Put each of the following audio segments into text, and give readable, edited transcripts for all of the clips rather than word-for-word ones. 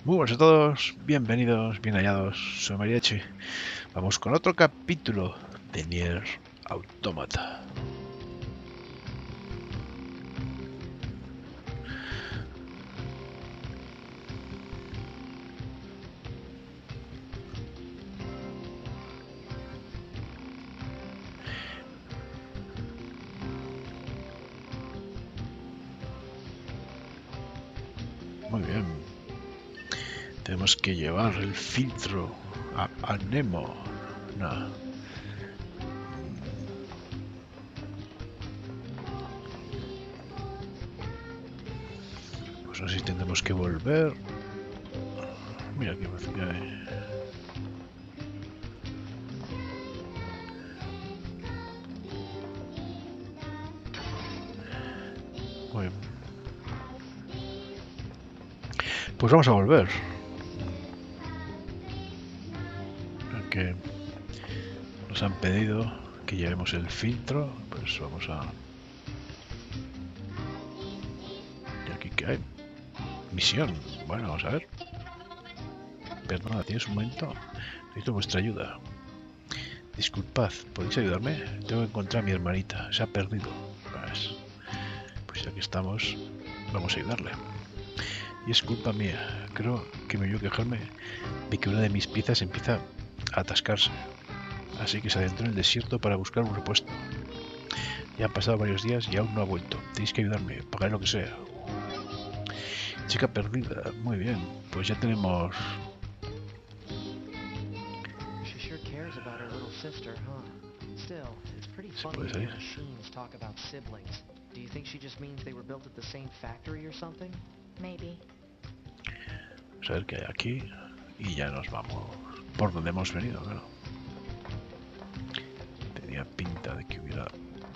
Muy buenas a todos, bienvenidos, bien hallados, soy Mariachi. Vamos con otro capítulo de Nier Automata. Muy bien. Tenemos que llevar el filtro a Nemo. No. Pues no sé si tendremos que volver. Mira que mira, Muy bien. Pues vamos a volver. Que nos han pedido que llevemos el filtro. Pues vamos a... ¿Y aquí qué hay? Misión. Bueno, vamos a ver. Perdona, ¿tienes un momento? Necesito vuestra ayuda. Disculpad, ¿podéis ayudarme? Tengo que encontrar a mi hermanita. Se ha perdido. Pues ya que estamos, vamos a ayudarle. Y es culpa mía. Creo que me oyó quejarme de que una de mis piezas empieza a atascarse. Así que se adentró en el desierto para buscar un repuesto. Ya han pasado varios días y aún no ha vuelto. Tenéis que ayudarme. Pagaré lo que sea. Chica perdida. Muy bien. Pues ya tenemos... ¿Se puede salir? Do you think she just means they were built at the same factory or something? Maybe. Vamos a ver qué hay aquí. Y ya nos vamos por donde hemos venido, claro. Tenía pinta de que hubiera...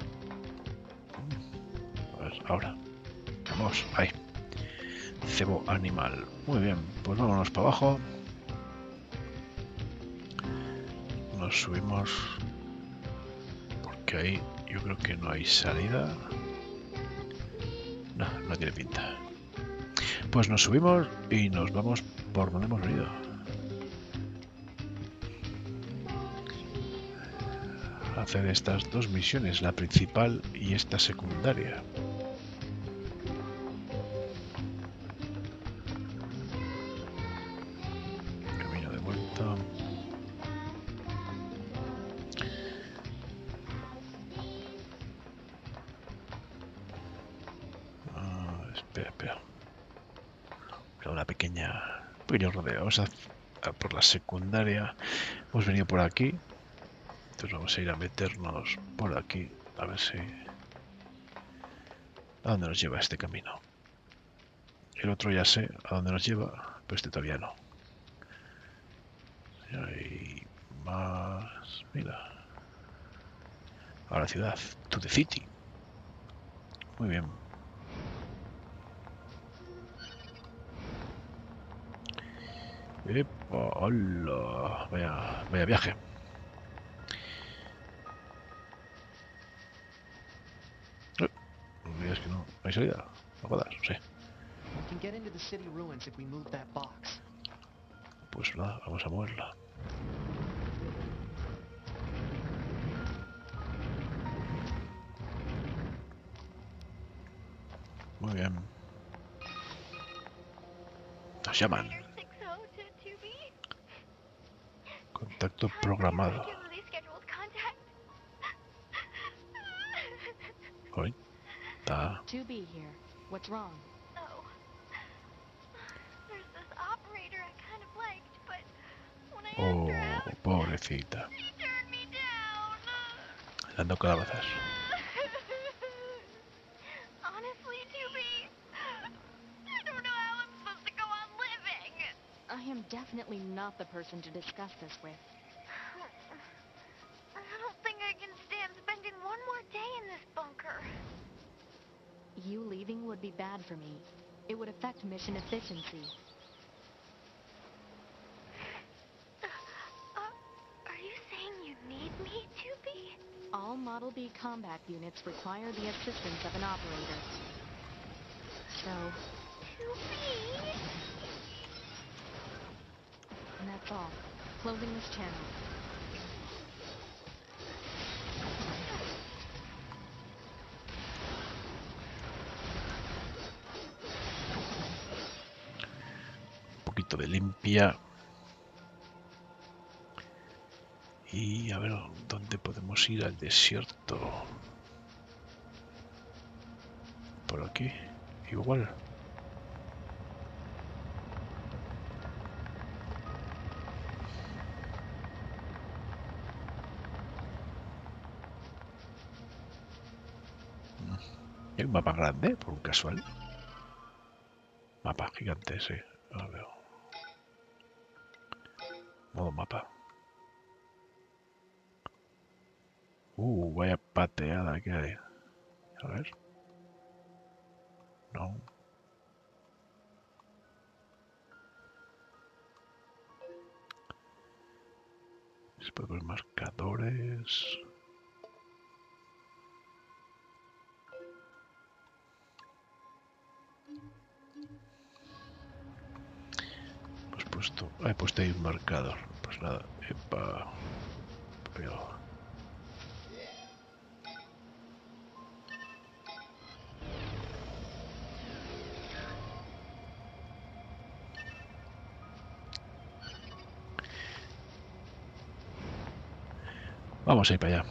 A ver, ahora. Vamos, ahí. Cebo animal. Muy bien, pues vámonos para abajo. Nos subimos. Porque ahí yo creo que no hay salida. No, no tiene pinta. Pues nos subimos y nos vamos por donde hemos venido. Hacer estas dos misiones, la principal y esta secundaria. Camino de vuelta. Espera. Una pequeño rodeo. Vamos a por la secundaria. Hemos venido por aquí. Entonces vamos a ir a meternos por aquí. A ver si... ¿A dónde nos lleva este camino? El otro ya sé a dónde nos lleva, pero este todavía no. Y hay más... Mira. A la ciudad. To the city. Muy bien. ¡Epa! ¡Hola! Vaya viaje. No me digas que no hay salida. No puedo dar, sí. Pues nada, vamos a moverla. Muy bien. Nos llaman. Contacto programado. Hoy. Está. Oh, pobrecita. Dando calabazas. I am definitely not the person to discuss this with. I don't think I can stand spending one more day in this bunker. You leaving would be bad for me. It would affect mission efficiency. Are you saying you need me, 2B? All Model B combat units require the assistance of an operator. So... 2B? Closing this channel. Un poquito de limpia. Y a ver dónde podemos ir al desierto. Por aquí, igual. Hay un mapa grande, por un casual. Mapa gigante, sí. Lo veo. Modo mapa. Vaya pateada que hay. A ver. No. Se puede ver marcadores. He puesto ahí un marcador. Pues nada. Epa. Pero... Vamos a ir para allá.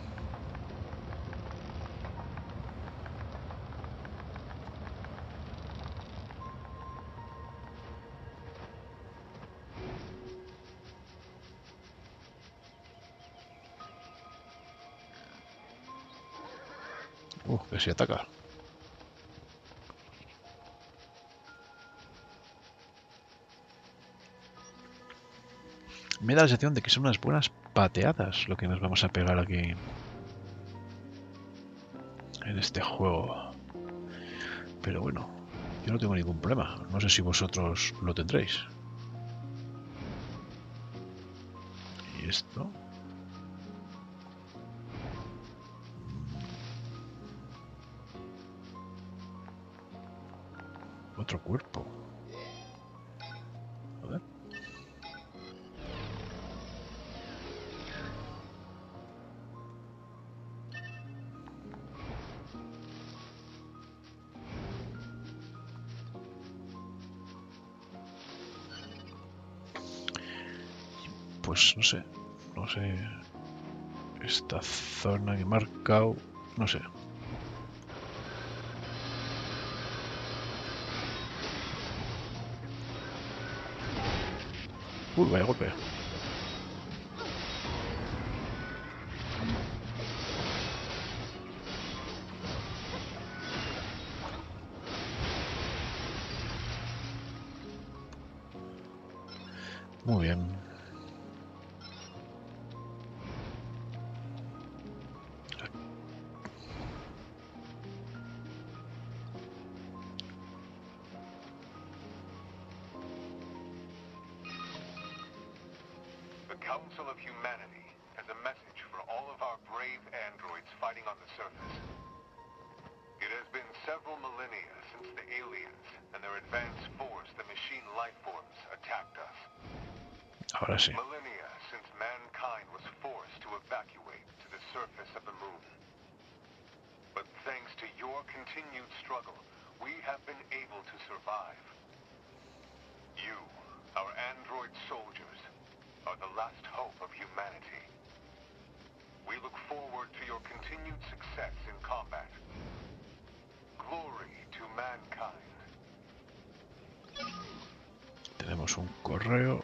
Que se ataca. Me da la sensación de que son unas buenas pateadas lo que nos vamos a pegar aquí en este juego. Pero bueno, yo no tengo ningún problema. No sé si vosotros lo tendréis. ¿Y esto? Otro cuerpo. A ver. Pues no sé. Esta zona que he marcado, no sé. Vaya golpe. Muy bien. Council of Humanity has a message for all of our brave androids fighting on the surface. It has been several millennia since the aliens and their advanced force, the machine life forms, attacked us. Ahora sí. Millennia since mankind was forced to evacuate to the surface of the moon. But thanks to your continued struggle, we have been able to survive. You, our android soldiers, are the last hope of humanity. We look forward to your continued success in combat. Glory to mankind. Tenemos un correo.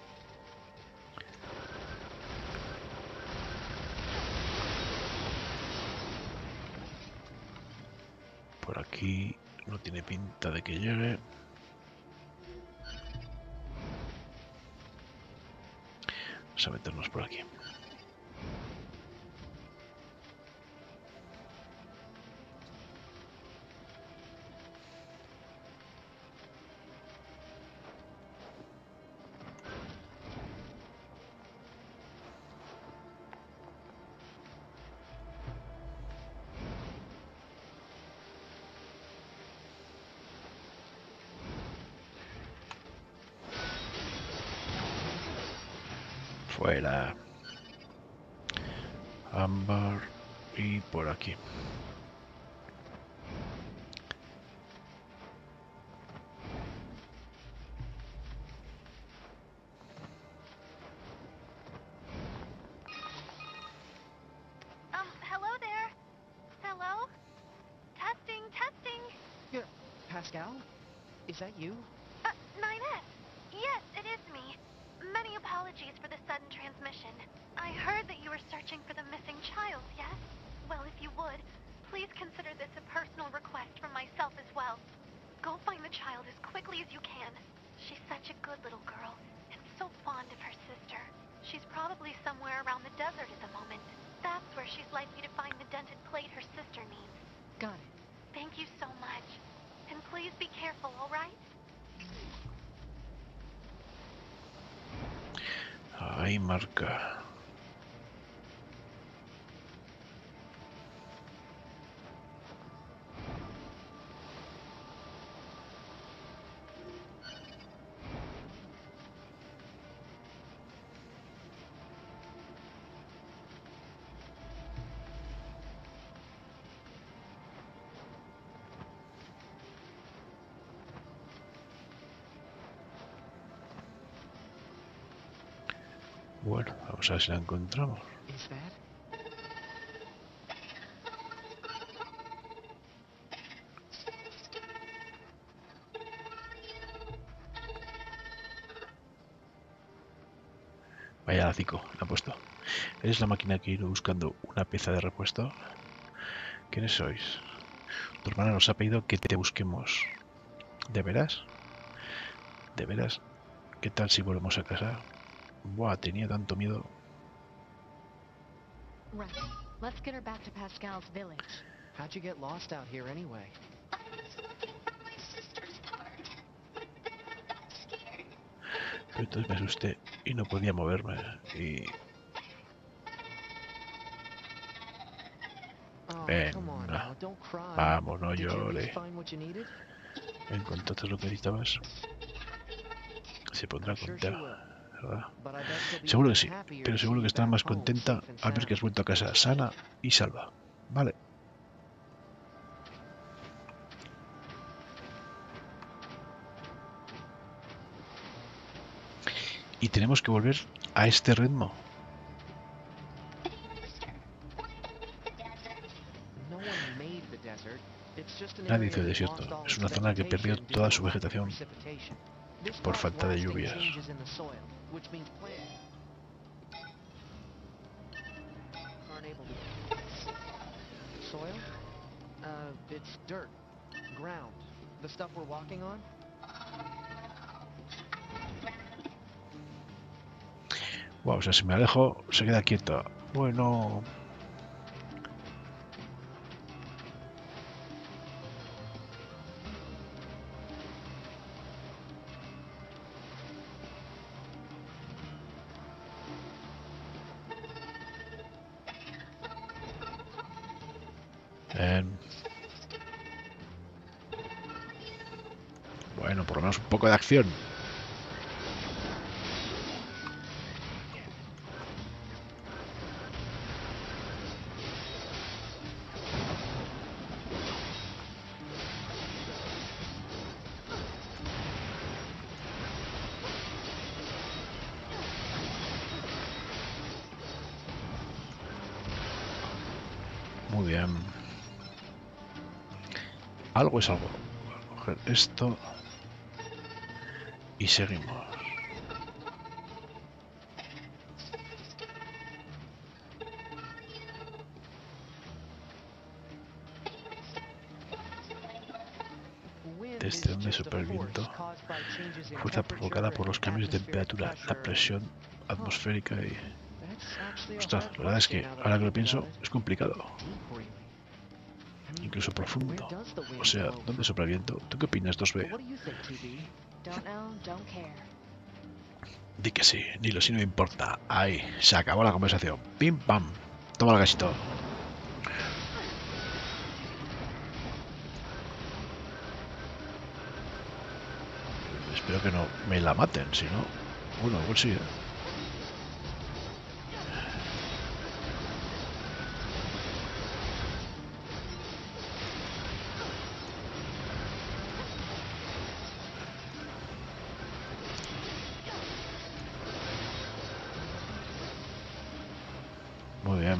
Por aquí no tiene pinta de que llegue. Vamos a meternos por aquí. Fuera. Ámbar. Y por aquí. Hello there. Hello? Testing, testing. Pascal? Is that you? 9S. Yes, it is me. Many apologies for the sudden transmission. I heard that you were searching for the missing child, yes? Well, if you would, please consider this a personal request from myself as well. Go find the child as quickly as you can. She's such a good little girl, and so fond of her sister. She's probably somewhere around the desert at the moment. That's where she's likely to find the dented plate her sister needs. Got it. Thank you so much. And please be careful, all right? Ahí marca. Bueno, vamos a ver si la encontramos. Is that? Vaya lacico, la ha puesto. ¿Eres la máquina que ha ido buscando una pieza de repuesto? ¿Quiénes sois? Tu hermana nos ha pedido que te busquemos. ¿De veras? ¿De veras? ¿Qué tal si volvemos a casa? Buah, tenía tanto miedo. Right. Let's get her back to Pascal's village. How'd you get lost out here anyway? Pero entonces me asusté y no podía moverme. Y... Oh, Venga. come on now, don't cry. Vamos, no Did you at least llore. find what you needed? ¿Encontraste lo que necesitabas? Se pondrá I'm sure she contenta, will. ¿verdad? But I bet she'll be Seguro que even sí, happier pero to seguro see que you estará back más home, contenta safe and al ver que has sound. vuelto a casa sana y salva. Vale. Y tenemos que volver a este ritmo. No one made the desert. It's just an Nadie area hizo el that desierto. lost all Es its una zona que perdió vegetation toda due su to a lack of vegetación precipitation. This por caused falta de lasting lluvias. changes in the soil, which means plants aren't able to. Soil? It's dirt, ground, the stuff we're walking on. Wow, o sea, si me alejo, se queda quieta. Bueno. Bueno, por lo menos un poco de acción. Muy bien. Algo es algo. Voy a coger esto y seguimos. Desde donde sopla el viento, fuerza provocada por los cambios de temperatura, la presión atmosférica y... Ostras, la verdad es que, ahora que lo pienso, es complicado. Incluso profundo. O sea, ¿dónde sopla el viento? ¿Tú qué opinas, 2B? Don't know, don't care. Di que sí, ni lo sí no me importa. Ahí, se acabó la conversación. Pim pam. Toma el gasito. Espero que no me la maten, si no... Bueno, igual sí, ¿eh? bien.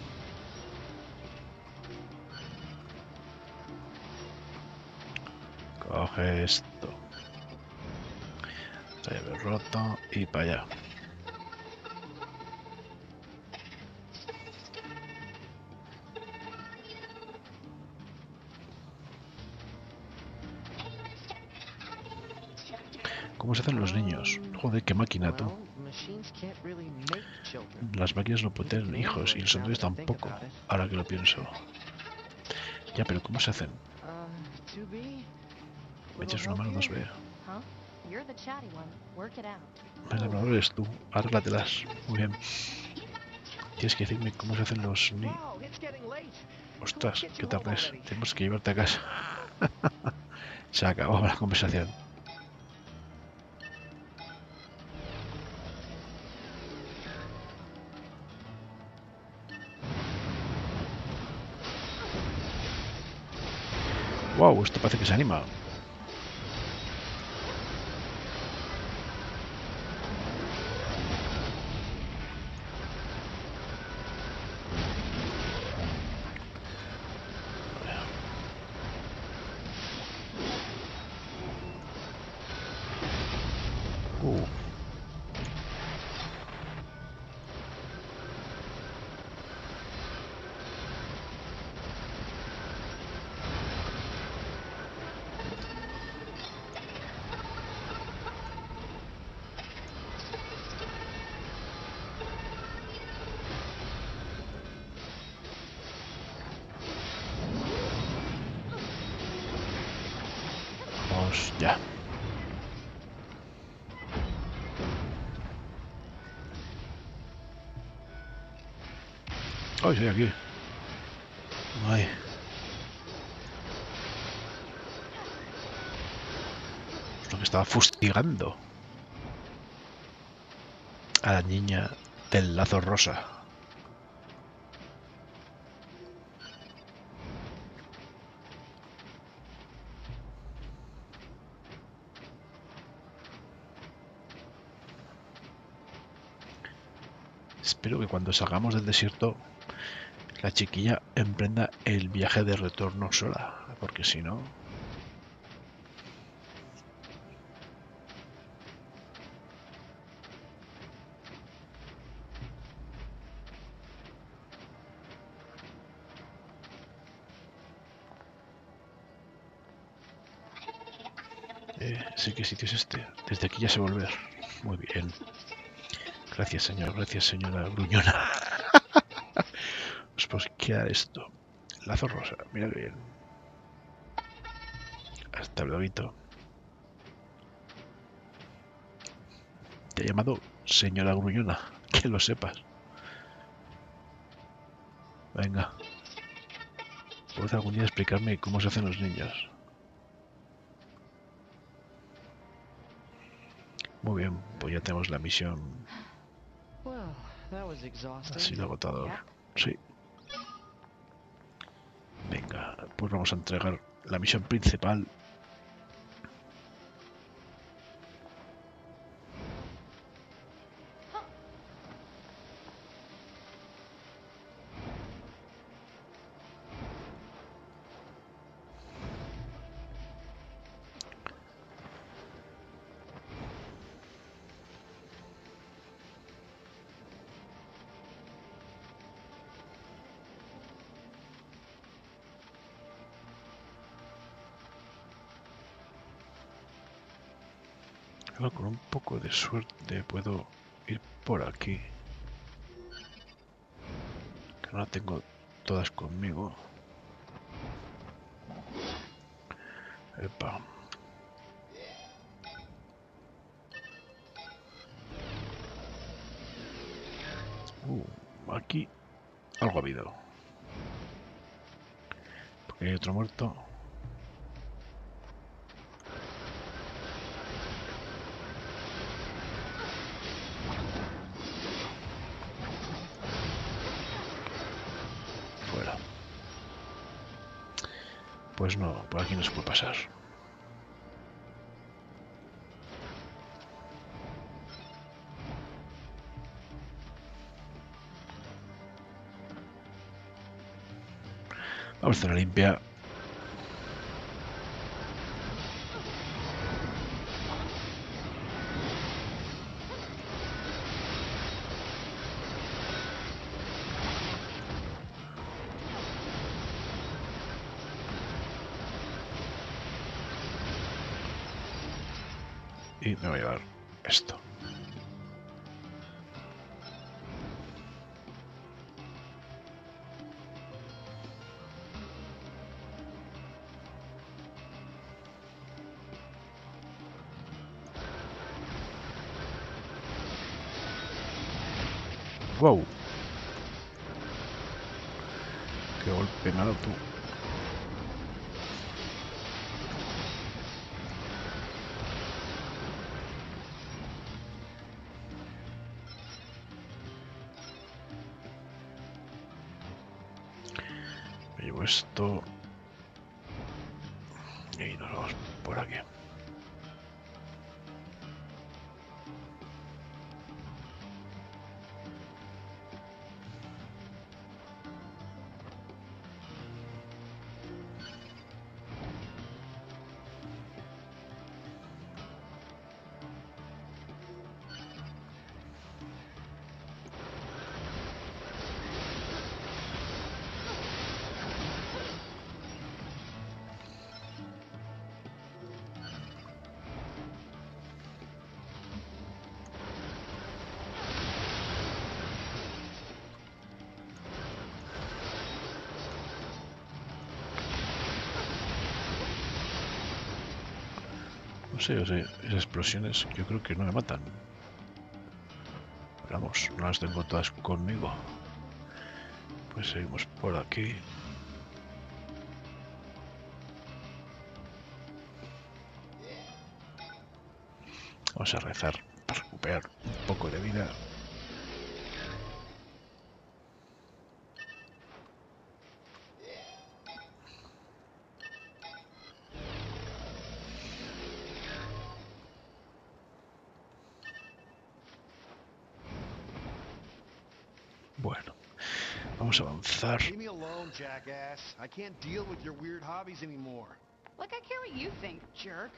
Coge esto. Llave roto y para allá. ¿Cómo se hacen los niños? Joder, qué máquina tú. Well, machines can't really make children. Las máquinas no pueden tener hijos y los androides tampoco. Ahora que lo pienso. Ya, pero ¿cómo se hacen? 2B? ¿Me echas una mano 2B? Huh? You're the chatty one. Work it out. El labrador eres tú. Arréglatelas. Muy bien. Tienes que decirme cómo se hacen los ni... Wow, it's getting late. Ostras, qué tarde es. Tenemos que llevarte a casa. Se acabó la conversación. Wow, esto parece que se anima. Uh. Vamos ya. ¡Ay, estoy aquí! ¡Ay! Es lo que estaba fustigando a la niña del lazo rosa. Espero que cuando salgamos del desierto la chiquilla emprenda el viaje de retorno sola, porque si no... Sí, ¿qué sitio es este? Desde aquí ya sé volver. Muy bien. Gracias, señor. Gracias, señora gruñona. Os puedo quedar esto. Lazo rosa. Mira que bien. Hasta luego. Te he llamado señora gruñona. Que lo sepas. Venga. ¿Puedes algún día explicarme cómo se hacen los niños? Muy bien, pues ya tenemos la misión. Well, that was exhausting. Ha sido agotador. Sí. Venga, pues vamos a entregar la misión principal. Ahora con un poco de suerte puedo ir por aquí. Que no la tengo todas conmigo. Epa. Aquí algo ha habido. Porque hay otro muerto. Fuera. Pues no, por aquí no se puede pasar. Vamos a hacer una limpia. Y me voy a llevar esto. Wow. Qué golpe me ha dado tú. Me llevo esto. Y nos vamos por aquí. No sé, esas explosiones yo creo que no me matan. Vamos, no las tengo todas conmigo. Pues seguimos por aquí. Vamos a rezar para recuperar un poco de vida. Bueno, vamos a avanzar. Leave me alone, jackass. I can't deal with your weird hobbies anymore. Like I care what you think, jerk.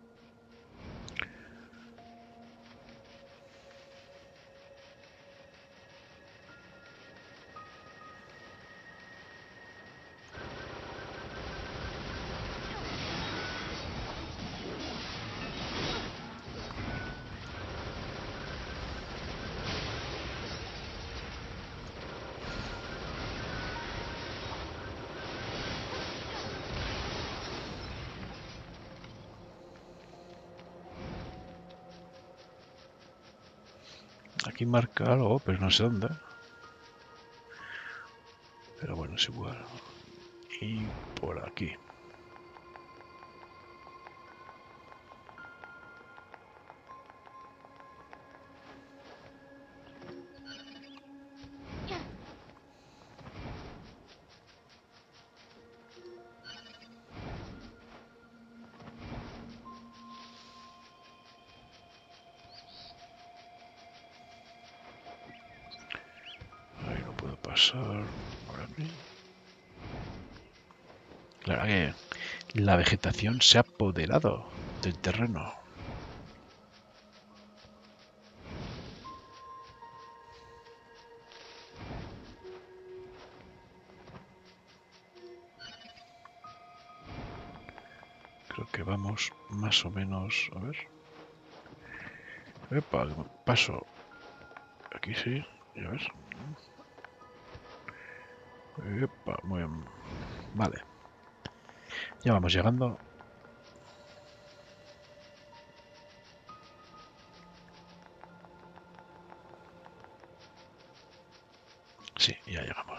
Aquí marca algo, pero no sé dónde. Pero bueno, es igual. Y por aquí. Ahí no puedo pasar por aquí. Claro que la vegetación se ha apoderado del terreno. Creo que vamos más o menos... A ver. Epa, paso. Aquí sí, ya ves. Epa, muy bien. Vale. Ya vamos llegando. Sí, ya llegamos.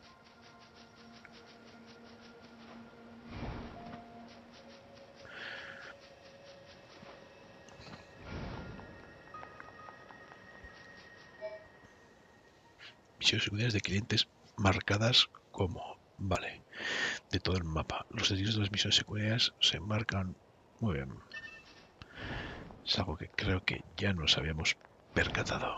Misiones secundarias de clientes marcadas como... Vale. De todo el mapa. Los destinos de las misiones secundarias se marcan muy bien. Es algo que creo que ya nos habíamos percatado.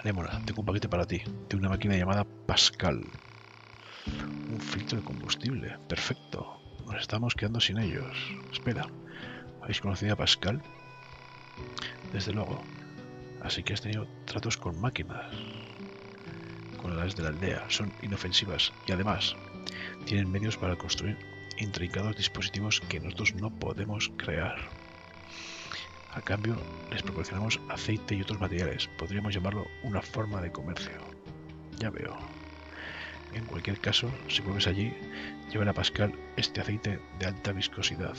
Anémona, tengo un paquete para ti, de una máquina llamada Pascal. Un filtro de combustible, perfecto. Nos estamos quedando sin ellos. Espera, ¿habéis conocido a Pascal? Desde luego. Así que has tenido tratos con máquinas. Con las de la aldea, son inofensivas y además tienen medios para construir intrincados dispositivos que nosotros no podemos crear. A cambio, les proporcionamos aceite y otros materiales. Podríamos llamarlo una forma de comercio. Ya veo. En cualquier caso, si vuelves allí, lleva a Pascal este aceite de alta viscosidad.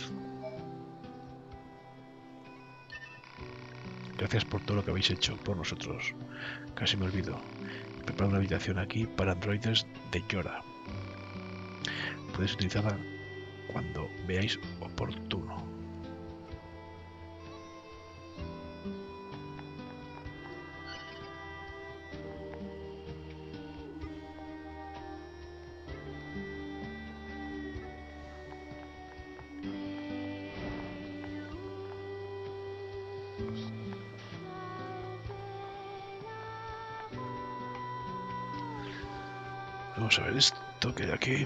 Gracias por todo lo que habéis hecho por nosotros. Casi me olvido. He preparado una habitación aquí para androides de Yora. Podéis utilizarla cuando veáis oportuno. Vamos a ver esto que hay aquí.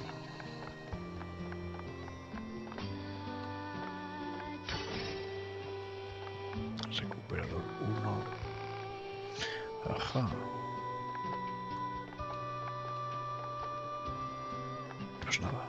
Recuperador 1. Ajá. Pues nada.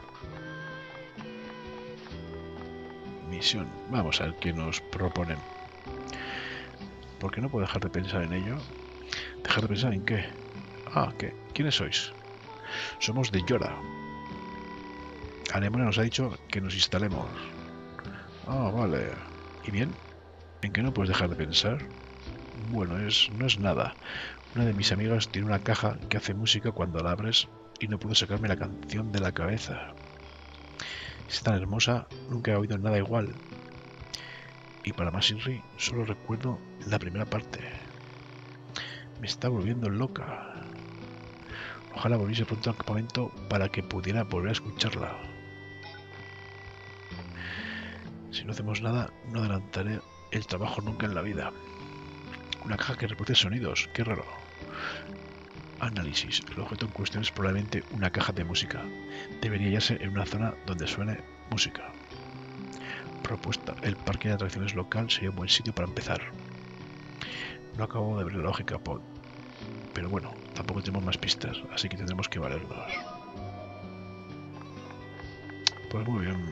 Misión. Vamos a ver qué nos proponen. Porque no puedo dejar de pensar en ello. ¿Dejar de pensar en qué? Ah, ¿qué? ¿Quiénes sois? Somos de Yora. Anémona nos ha dicho que nos instalemos. Ah, vale. ¿Y bien? ¿En qué no puedes dejar de pensar? Bueno, no es nada. Una de mis amigas tiene una caja que hace música cuando la abres y no puedo sacarme la canción de la cabeza. Es tan hermosa, nunca he oído nada igual. Y para más Inri, solo recuerdo la primera parte. Me está volviendo loca. Ojalá volviese pronto al campamento para que pudiera volver a escucharla. Si no hacemos nada, no adelantaré el trabajo nunca en la vida. Una caja que reproduce sonidos, qué raro. Análisis. El objeto en cuestión es probablemente una caja de música. Debería hallarse en una zona donde suene música. Propuesta. El parque de atracciones local sería un buen sitio para empezar. No acabo de ver la lógica, Paul. Pero bueno, tampoco tenemos más pistas, así que tendremos que valernos. Pues muy bien.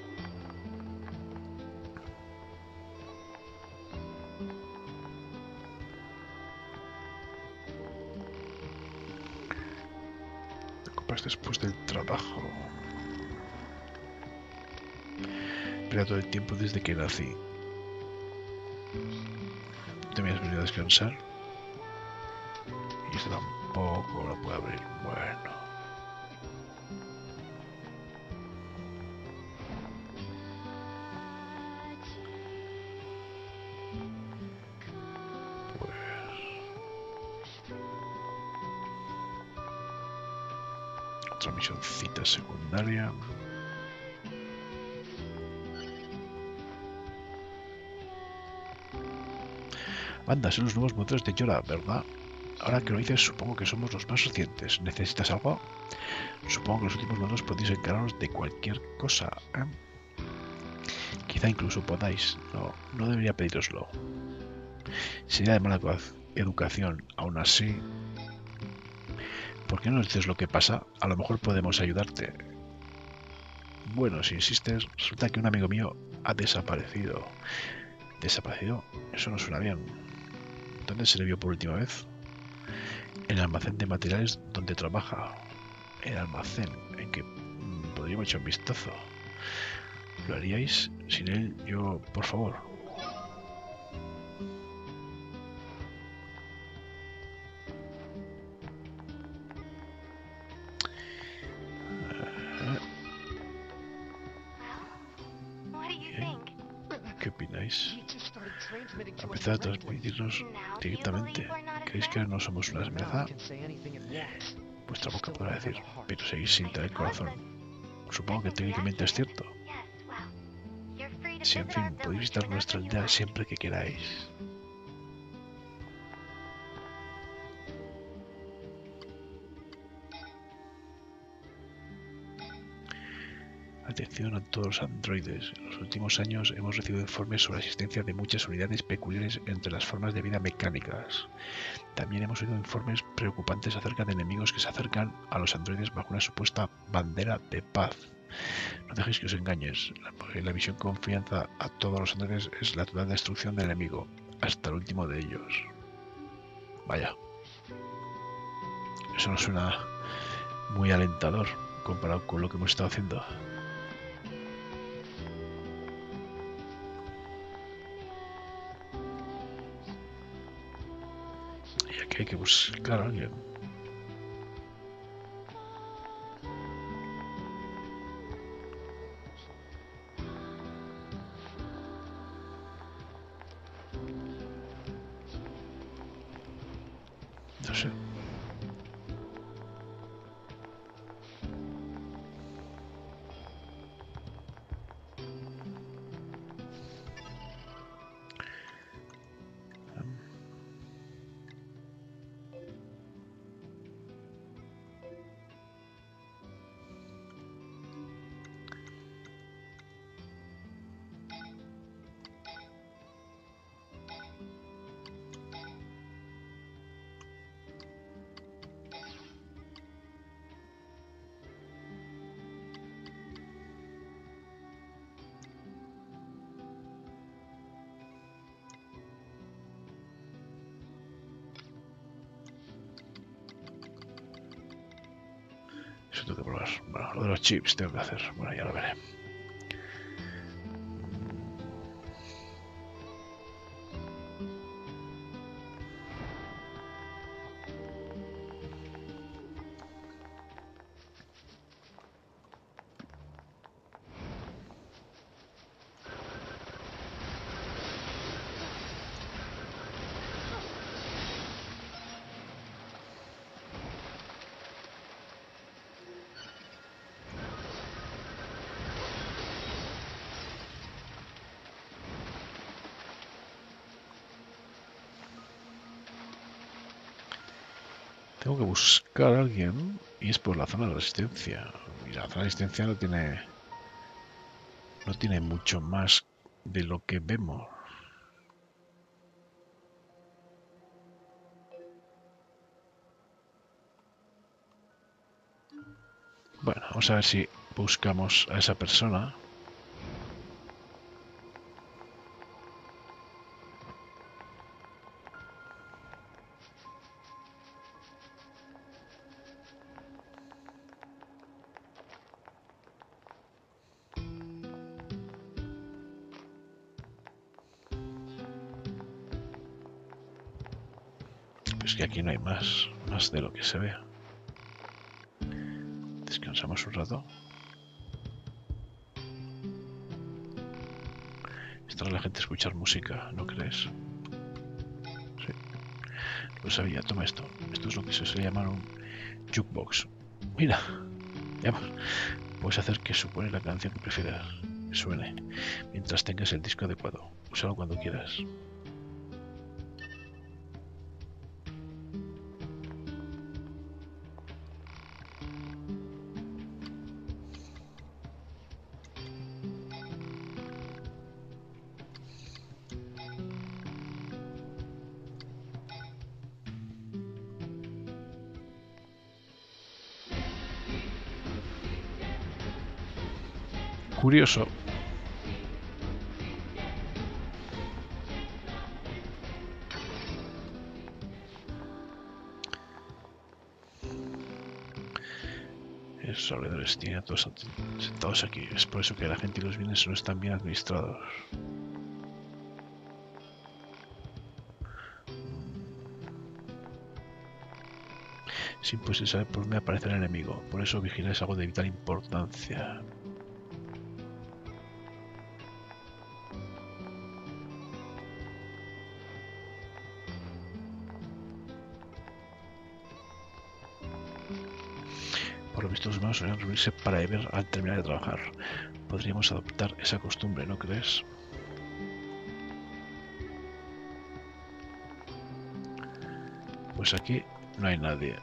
Te ocupas después del trabajo. Pero todo el tiempo desde que nací. ¿Te me has venido a descansar? Y esto tampoco lo puedo abrir. Bueno. Pues... otra misioncita secundaria. Anda, son los nuevos motores de Yora, ¿verdad? Ahora que lo dices, supongo que somos los más recientes. ¿Necesitas algo? Supongo que los últimos modelos podéis encargaros de cualquier cosa, ¿eh? Quizá incluso podáis. No debería pedíroslo. Sería de mala educación. Aún así... ¿por qué no nos dices lo que pasa? A lo mejor podemos ayudarte. Bueno, si insistes, resulta que un amigo mío ha desaparecido. ¿Desaparecido? Eso no suena bien. ¿Dónde se le vio por última vez? En el almacén de materiales donde trabaja. El almacén en que podríamos echar un vistazo. ¿Lo haríais? Sin él, yo, por favor. ¿Qué opináis? A pesar de transmitirnos directamente, ¿creéis que no somos una amenaza? Vuestra boca podrá decir, pero seguís sin tener corazón. Supongo que técnicamente es cierto. Si en fin, podéis visitar nuestra aldea siempre que queráis. atención a todos los androides. En los últimos años hemos recibido informes sobre la existencia de muchas unidades peculiares entre las formas de vida mecánicas. También hemos oído informes preocupantes acerca de enemigos que se acercan a los androides bajo una supuesta bandera de paz. No dejéis que os engañes. La misión confianza a todos los androides es la total destrucción del enemigo, hasta el último de ellos. Vaya. Eso no suena muy alentador comparado con lo que hemos estado haciendo. Y aquí hay que buscar a alguien. No sé. Eso tengo que probar. Bueno, lo de los chips tengo que hacer. Bueno, ya lo veré. Tengo que buscar a alguien y es por la zona de resistencia. Y la zona de resistencia no tiene mucho más de lo que vemos. Bueno, vamos a ver si buscamos a esa persona. Pues que aquí no hay más de lo que se ve. Descansamos un rato. Estará la gente a escuchar música, ¿no crees? Sí. Lo sabía, toma esto. Esto es lo que se suele llamar un jukebox. Mira, puedes hacer que supone la canción que prefieras que suene, mientras tengas el disco adecuado. Úsalo cuando quieras. Curioso. Esos alrededores tienen a todos sentados aquí. Es por eso que la gente y los bienes no están bien administrados. Es imposible saber por dónde aparece el enemigo. Por eso vigilar es algo de vital importancia. Por lo visto los humanos suelen reunirse para beber al terminar de trabajar. Podríamos adoptar esa costumbre, ¿no crees? Pues aquí no hay nadie.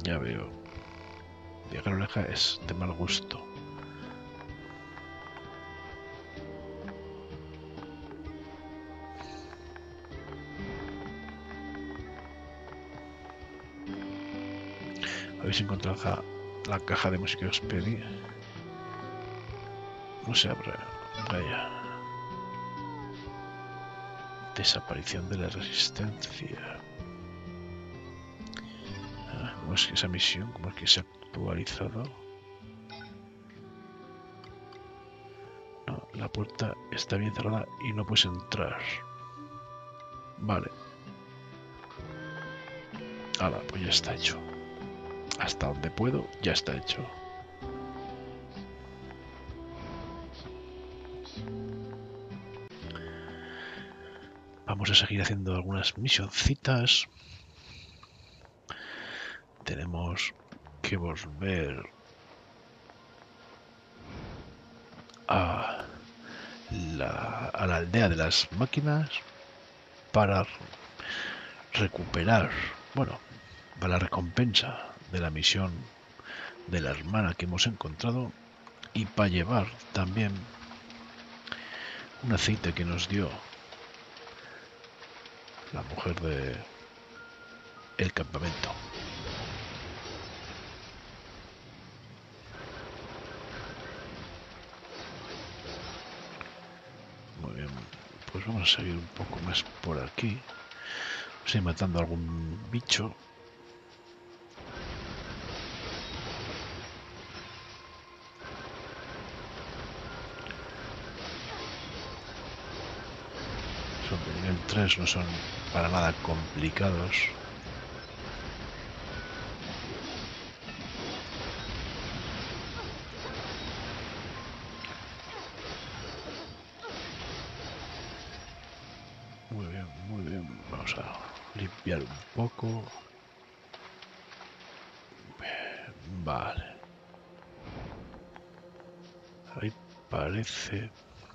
Ya veo. Viajar a oreja es de mal gusto. ¿Habéis encontrado la caja de música que os pedí? No se abre. Vaya. Desaparición de la resistencia. ¿Cómo es que esa misión? ¿Cómo es que se ha actualizado? No, la puerta está bien cerrada y no puedes entrar. Vale. Ahora, pues ya está hecho. Hasta donde puedo, ya está hecho. Vamos a seguir haciendo algunas misioncitas. Tenemos que volver a la aldea de las máquinas para recuperar, bueno, para la recompensa de la misión de la hermana que hemos encontrado y para llevar también un aceite que nos dio la mujer de el campamento. Muy bien, pues vamos a seguir un poco más por aquí. Estoy matando a algún bicho. Son de nivel 3, no son para nada complicados. Muy bien, muy bien. Vamos a limpiar un poco. Vale. Ahí parece.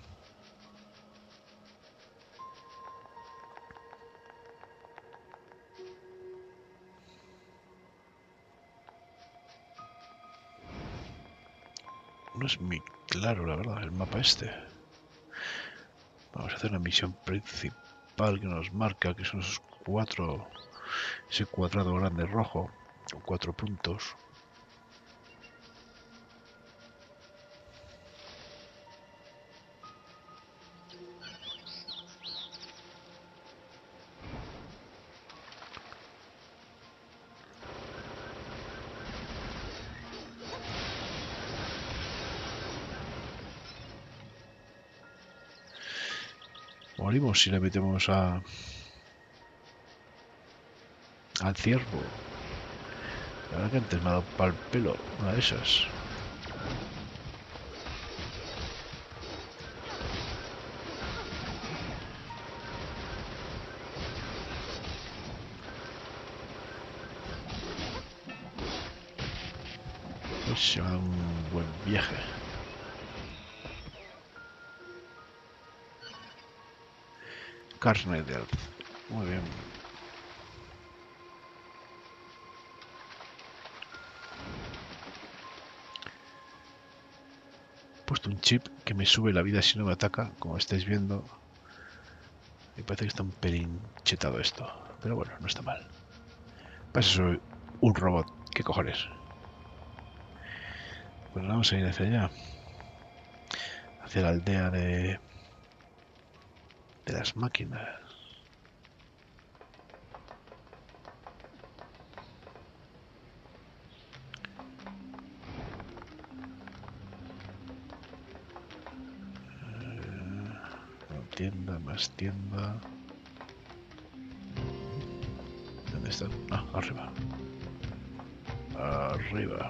No es muy claro, la verdad, el mapa este. Vamos a hacer una misión principal que nos marca que son esos cuatro, ese cuadrado grande rojo, con 4 puntos. Morimos si le metemos al ciervo. La verdad que antes me ha dado pa'l pelo una de esas. Pues se va a dar un buen viaje. Carne de alce. Muy bien. He puesto un chip que me sube la vida si no me ataca, como estáis viendo. Me parece que está un pelín chetado esto. Pero bueno, no está mal. Pasa, soy un robot. ¿Qué cojones? Pues vamos a ir hacia allá. Hacia la aldea de las máquinas. Tienda, más tienda. ¿Dónde están? Ah, arriba. Arriba.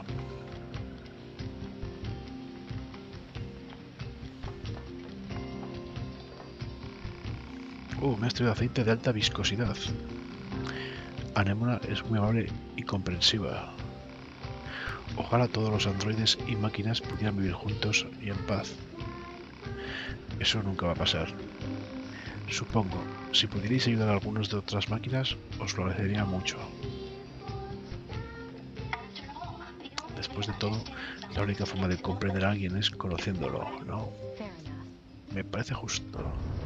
Me ha traído aceite de alta viscosidad. Anémona es muy amable y comprensiva. Ojalá todos los androides y máquinas pudieran vivir juntos y en paz. Eso nunca va a pasar. Supongo, si pudierais ayudar a algunos de otras máquinas, os lo agradecería mucho. después de todo, la única forma de comprender a alguien es conociéndolo, ¿no? Fair enough. Me parece justo.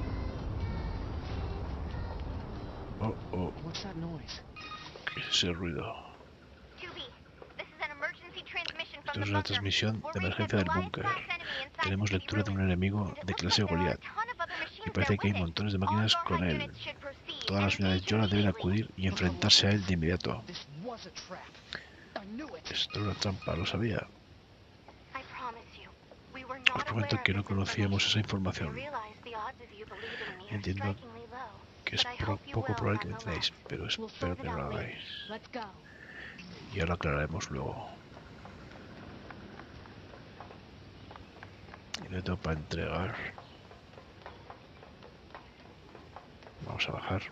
Oh, oh, What's that noise? ¿qué es ese ruido? 2B, this is an emergency transmission from Esto es the una bunker. transmisión de We're reading emergencia that del Goliath's búnker. class enemy inside Tenemos the city lectura de un ruins. enemigo And it de looks clase like there are Goliath. a ton of other machines Y parece there que hay with it. montones de All máquinas your con HUD él. units should proceed Todas las and unidades engage Yola deben immediately. acudir y enfrentarse a él de inmediato. This was a trap. I knew it. Esto es una trampa, lo sabía. I promise you, we were Os not prometo aware que of no this conocíamos esa information. I información. realize the odds of you believing me are Entiendo strikingly low, que es but I hope you poco will probable que me nonetheless. entendáis, pero We'll espero sort que it no lo out later. hagáis. Let's go. Y ahora lo aclararemos luego. Y le tengo para entregar. Vamos a bajar.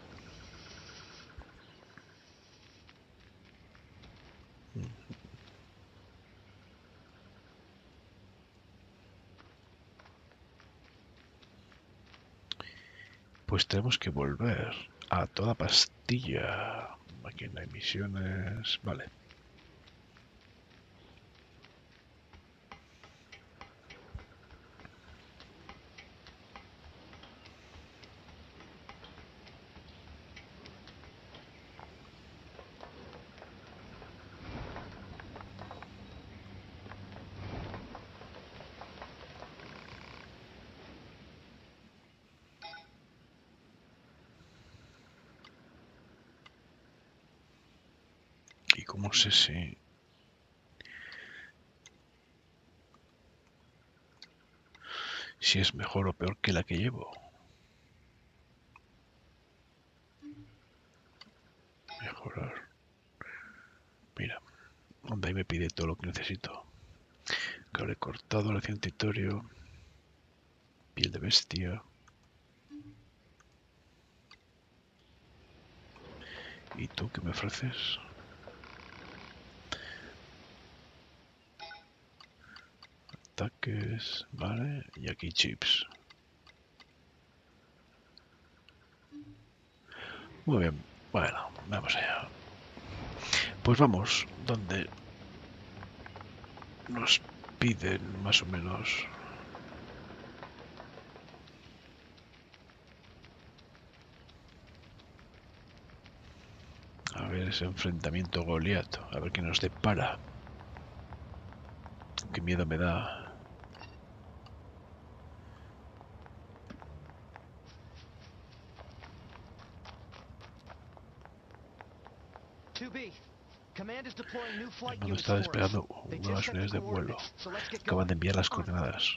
Pues tenemos que volver a toda pastilla. Aquí no hay misiones. Vale. ¿Y cómo sé si es mejor o peor que la que llevo? Mejorar. Mira, donde ahí me pide todo lo que necesito. Cable cortado, lección titorio, piel de bestia. ¿Y tú qué me ofreces? Ataques, vale, y aquí chips. Muy bien, bueno, vamos allá. Pues vamos, donde nos piden más o menos. A ver ese enfrentamiento Goliat, a ver qué nos depara. Qué miedo me da. 2B, Command is deploying new El flight mando units está for us. desplegando They nuevas just sent the unidades de vuelo. coordinates, so let's get Acaban de going. enviar las coordenadas.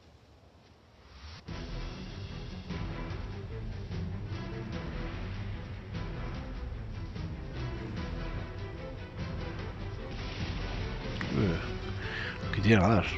¿Qué tiene que dar?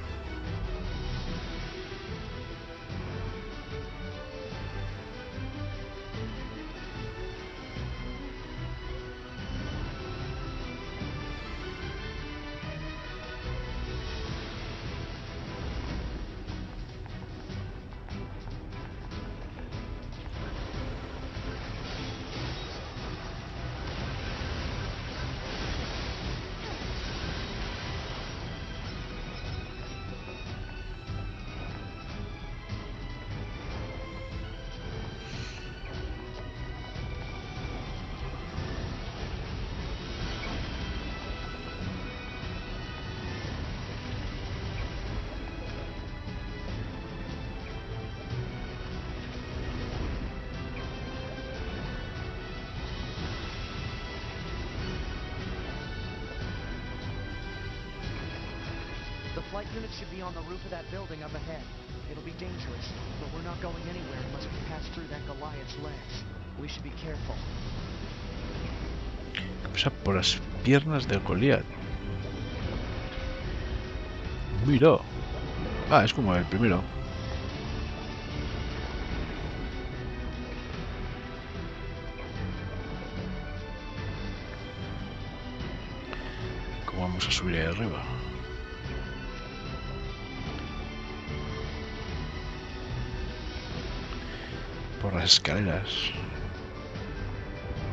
The flight units should be on the roof of that building up ahead. It'll be dangerous, but we're not going anywhere unless we pass through that Goliath's legs. We should be careful. Pasa por las piernas del Goliat. Mira. Ah, es como el primero. ¿Cómo vamos a subir ahí arriba? Por las escaleras.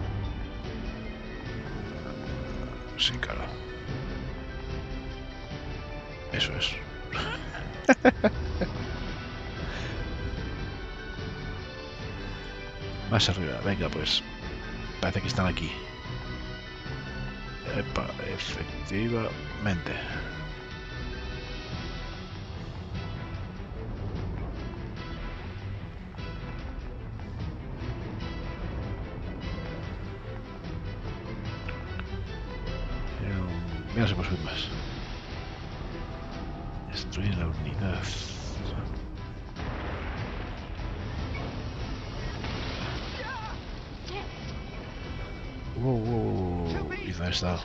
Sí, claro. Eso es. Más arriba, venga pues. Parece que están aquí. Epa, efectivamente. Mira, se puede subir más. Destruir la unidad. Wow. ¿Y dónde está?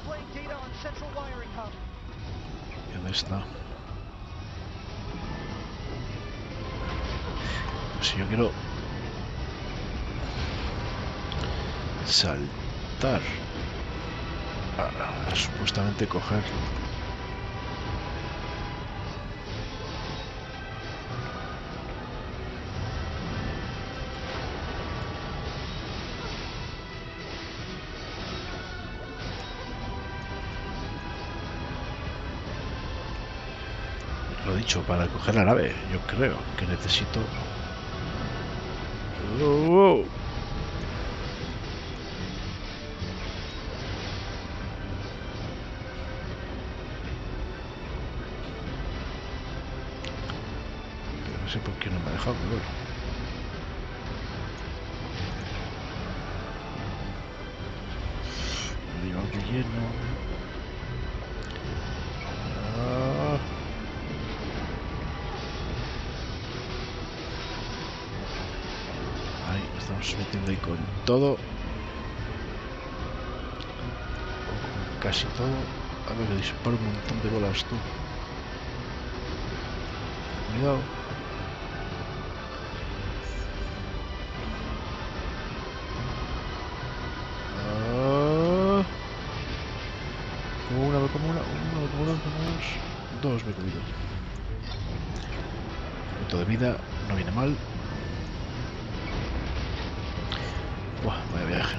¿Y dónde está? Pues si yo quiero saltar a supuestamente coger lo dicho, para coger la nave yo creo que necesito no sé por qué no me ha dejado mover. Nivel de lleno. Ahí estamos metiendo ahí con todo. O con casi todo. A ver que dispara un montón de bolas tú. Cuidado. Como una, dos me he comido. Punto de vida, no viene mal. Buah, vaya viaje.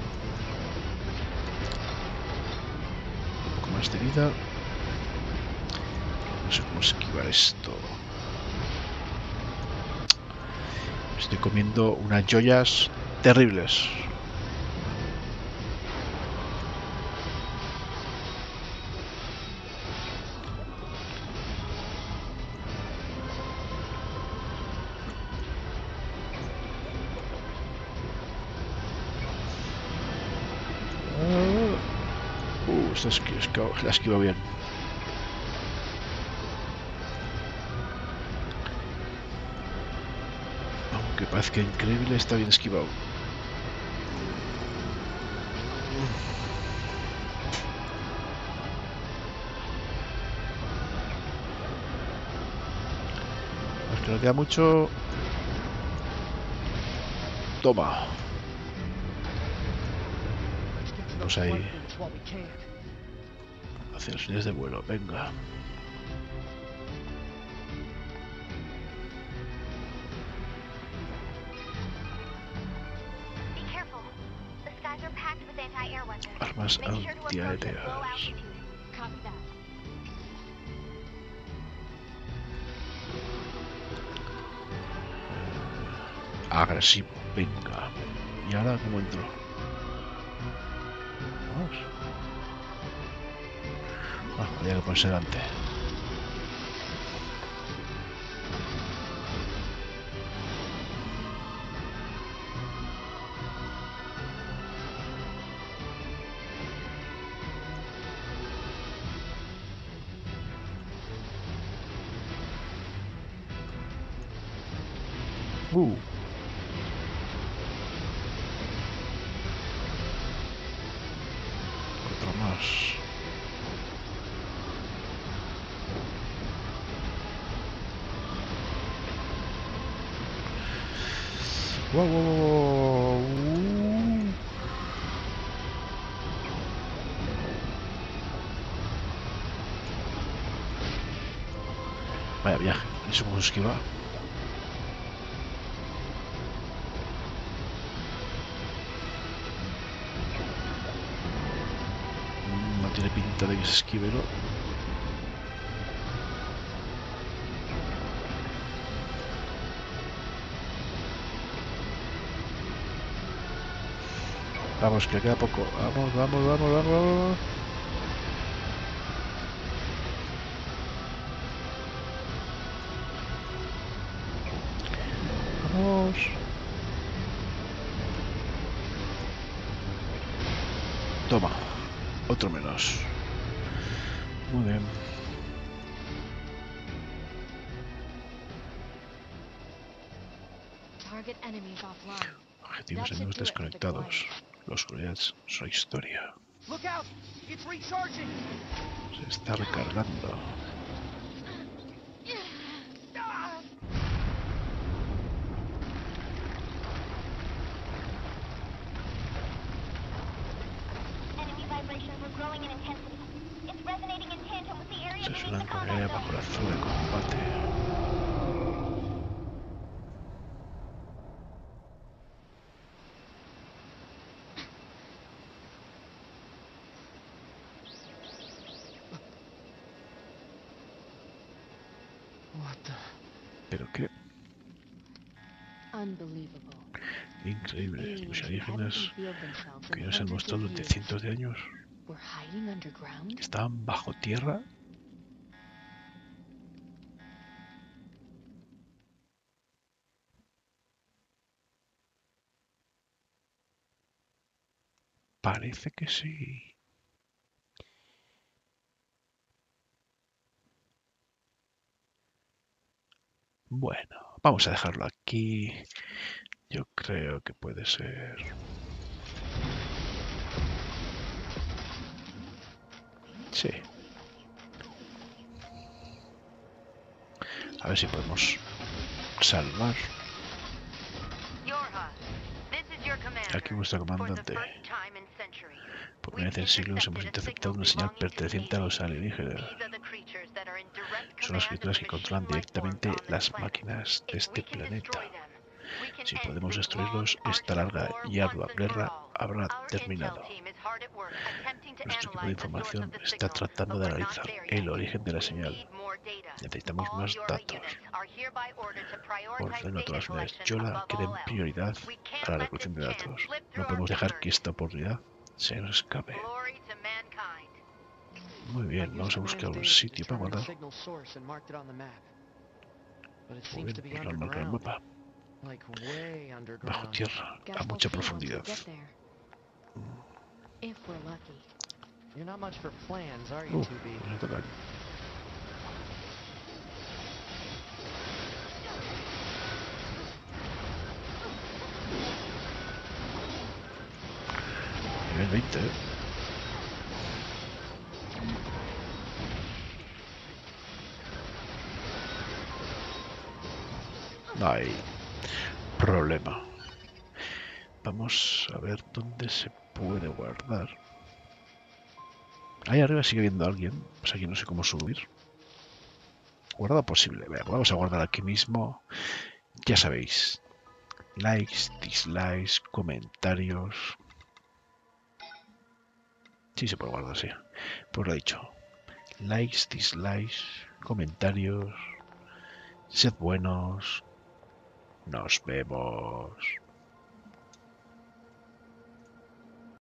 Un poco más de vida. No sé cómo esquivar esto. Estoy comiendo unas joyas terribles. La esquiva bien. Aunque parezca increíble, está bien esquivado. Es que no queda mucho. Toma. Vamos ahí. Hacia las líneas de vuelo, venga. Armas antiaéreas. Agresivo, venga. ¿Y ahora cómo entro? Vamos. Había que ponerse delante. Otro más. Wow. Vaya viaje, ¿eso cómo se esquiva? No tiene pinta de que se esquive, ¿no? Vamos, que queda poco. Vamos, vamos, vamos, vamos, vamos. Vamos. Toma. Otro menos. Muy bien. Target enemies offline. Objetivos enemigos desconectados. Los Goliaths son historia. Look out! It's recharging! Se está recargando. Enemy vibrations were growing in intensity. It's resonating in tandem with the area Se beneath suelen the combat rodear zone. bajo la zona de combate. What the... Pero qué Unbelievable. increíble. Los Aliens who alienígenas hadn't revealed themselves que in no se han hundreds mostrado of durante years cientos de años were hiding underground. estaban bajo tierra. Parece que sí. Bueno, vamos a dejarlo aquí. Yo creo que puede ser. Sí. A ver si podemos salvar. Yorha, this is your commander. Aquí vuestra For the comandante. first time in centuries, Por primera vez en siglos hemos interceptado una señal perteneciente a los alienígenas. these are the creatures that are in direct Son las command of criaturas the que controlan machine life directamente forms on this las planet. máquinas de If este we can planeta. destroy them, we can Si end podemos this destruirlos, long esta arch larga of war y ardua once and for guerra all. habrá Our terminado. intel team is hard at work attempting to Nuestro equipo de analyze the source información of the está signal, tratando but de we're not analizar there el yet. origen de la We señal. need more data. Necesitamos All más Yorha datos. units are hereby ordered to prioritize Ordeno a todas data las unidades collection Yola above que all den else. prioridad We a can't la let recolección de this chance datos. slip No through our podemos dejar fingers. que esta oportunidad se nos escape. Glory to mankind. Muy I bien, used vamos a command buscar un data to sitio para determine guardar. signal source and marked it on the map. But it Muy seems bien, to be pues lo han marcado en el underground. mapa. Like way Bajo underground. tierra, Guess a we'll mucha see once we profundidad. get there. If we're lucky. You're not much for plans, are you, 2B? No tocan. Nivel 20, ¿eh? No hay problema. Vamos a ver dónde se puede guardar. Ahí arriba sigue viendo a alguien. Pues aquí no sé cómo subir. Guardado posible. Venga, vamos a guardar aquí mismo. Ya sabéis. Likes, dislikes, comentarios. Sí se puede guardar, sí. Pues lo he dicho. Likes, dislikes, comentarios. Sed buenos. Nos vemos.